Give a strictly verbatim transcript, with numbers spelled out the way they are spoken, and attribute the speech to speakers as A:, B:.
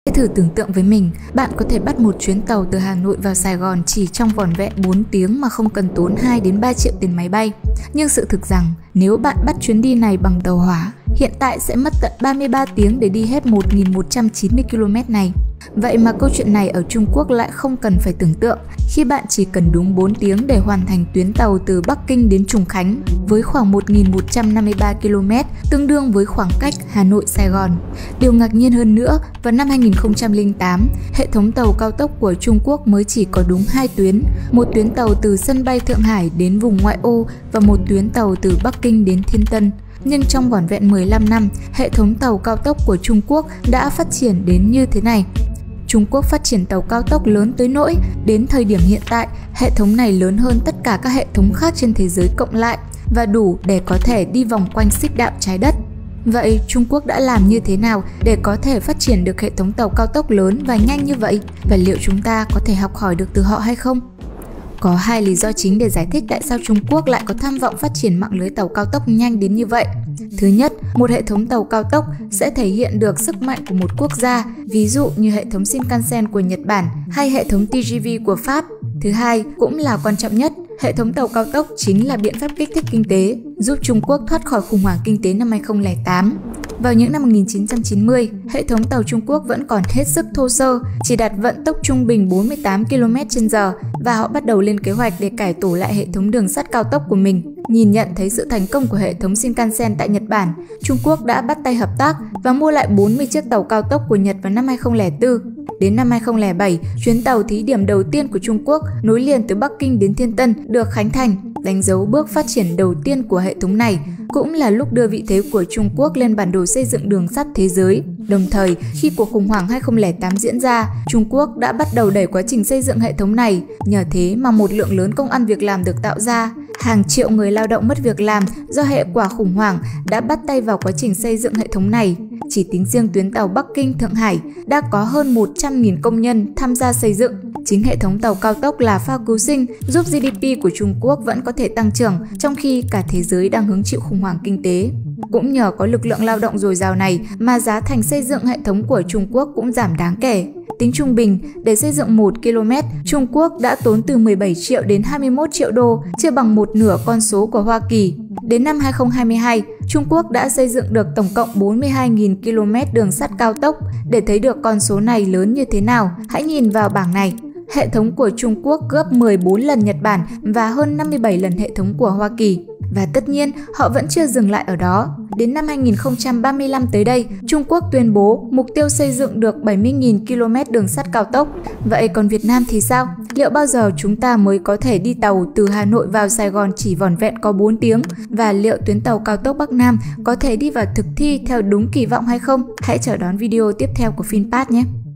A: Hãy thử tưởng tượng với mình, bạn có thể bắt một chuyến tàu từ Hà Nội vào Sài Gòn chỉ trong vỏn vẹn bốn tiếng mà không cần tốn hai đến ba triệu tiền máy bay. Nhưng sự thực rằng, nếu bạn bắt chuyến đi này bằng tàu hỏa, hiện tại sẽ mất tận ba mươi ba tiếng để đi hết một nghìn một trăm chín mươi ki lô mét này. Vậy mà câu chuyện này ở Trung Quốc lại không cần phải tưởng tượng, khi bạn chỉ cần đúng bốn tiếng để hoàn thành tuyến tàu từ Bắc Kinh đến Trùng Khánh với khoảng một nghìn một trăm năm mươi ba ki lô mét, tương đương với khoảng cách Hà Nội-Sài Gòn. Điều ngạc nhiên hơn nữa, vào năm hai nghìn không trăm lẻ tám, hệ thống tàu cao tốc của Trung Quốc mới chỉ có đúng hai tuyến, một tuyến tàu từ sân bay Thượng Hải đến vùng ngoại ô và một tuyến tàu từ Bắc Kinh đến Thiên Tân. Nhưng trong vỏn vẹn mười lăm năm, hệ thống tàu cao tốc của Trung Quốc đã phát triển đến như thế này. Trung Quốc phát triển tàu cao tốc lớn tới nỗi, đến thời điểm hiện tại, hệ thống này lớn hơn tất cả các hệ thống khác trên thế giới cộng lại và đủ để có thể đi vòng quanh xích đạo trái đất. Vậy Trung Quốc đã làm như thế nào để có thể phát triển được hệ thống tàu cao tốc lớn và nhanh như vậy? Và liệu chúng ta có thể học hỏi được từ họ hay không? Có hai lý do chính để giải thích tại sao Trung Quốc lại có tham vọng phát triển mạng lưới tàu cao tốc nhanh đến như vậy. Thứ nhất, một hệ thống tàu cao tốc sẽ thể hiện được sức mạnh của một quốc gia, ví dụ như hệ thống Shinkansen của Nhật Bản hay hệ thống tê giê vê của Pháp. Thứ hai, cũng là quan trọng nhất, hệ thống tàu cao tốc chính là biện pháp kích thích kinh tế, giúp Trung Quốc thoát khỏi khủng hoảng kinh tế năm hai nghìn không trăm lẻ tám. Vào những năm một nghìn chín trăm chín mươi, hệ thống tàu Trung Quốc vẫn còn hết sức thô sơ, chỉ đạt vận tốc trung bình bốn mươi tám ki lô mét trên giờ và họ bắt đầu lên kế hoạch để cải tổ lại hệ thống đường sắt cao tốc của mình. Nhìn nhận thấy sự thành công của hệ thống Shinkansen tại Nhật Bản, Trung Quốc đã bắt tay hợp tác và mua lại bốn mươi chiếc tàu cao tốc của Nhật vào năm hai nghìn không trăm lẻ bốn. Đến năm hai nghìn không trăm lẻ bảy, chuyến tàu thí điểm đầu tiên của Trung Quốc nối liền từ Bắc Kinh đến Thiên Tân được khánh thành, đánh dấu bước phát triển đầu tiên của hệ thống này, cũng là lúc đưa vị thế của Trung Quốc lên bản đồ xây dựng đường sắt thế giới. Đồng thời, khi cuộc khủng hoảng hai nghìn không trăm lẻ tám diễn ra, Trung Quốc đã bắt đầu đẩy quá trình xây dựng hệ thống này, nhờ thế mà một lượng lớn công ăn việc làm được tạo ra. Hàng triệu người lao động mất việc làm do hệ quả khủng hoảng đã bắt tay vào quá trình xây dựng hệ thống này. Chỉ tính riêng tuyến tàu Bắc Kinh - Thượng Hải đã có hơn một trăm nghìn công nhân tham gia xây dựng. Chính hệ thống tàu cao tốc là phao cứu sinh giúp giê đê pê của Trung Quốc vẫn có thể tăng trưởng trong khi cả thế giới đang hứng chịu khủng hoảng kinh tế. Cũng nhờ có lực lượng lao động dồi dào này mà giá thành xây dựng hệ thống của Trung Quốc cũng giảm đáng kể. Tính trung bình, để xây dựng một ki lô mét, Trung Quốc đã tốn từ mười bảy triệu đến hai mươi mốt triệu đô, chưa bằng một nửa con số của Hoa Kỳ. Đến năm hai nghìn không trăm hai mươi hai, Trung Quốc đã xây dựng được tổng cộng bốn mươi hai nghìn ki lô mét đường sắt cao tốc. Để thấy được con số này lớn như thế nào, hãy nhìn vào bảng này. Hệ thống của Trung Quốc gấp mười bốn lần Nhật Bản và hơn năm mươi bảy lần hệ thống của Hoa Kỳ. Và tất nhiên, họ vẫn chưa dừng lại ở đó. Đến năm hai nghìn không trăm ba mươi lăm tới đây, Trung Quốc tuyên bố mục tiêu xây dựng được bảy mươi nghìn ki lô mét đường sắt cao tốc. Vậy còn Việt Nam thì sao? Liệu bao giờ chúng ta mới có thể đi tàu từ Hà Nội vào Sài Gòn chỉ vỏn vẹn có bốn tiếng? Và liệu tuyến tàu cao tốc Bắc Nam có thể đi vào thực thi theo đúng kỳ vọng hay không? Hãy chờ đón video tiếp theo của Finpass nhé!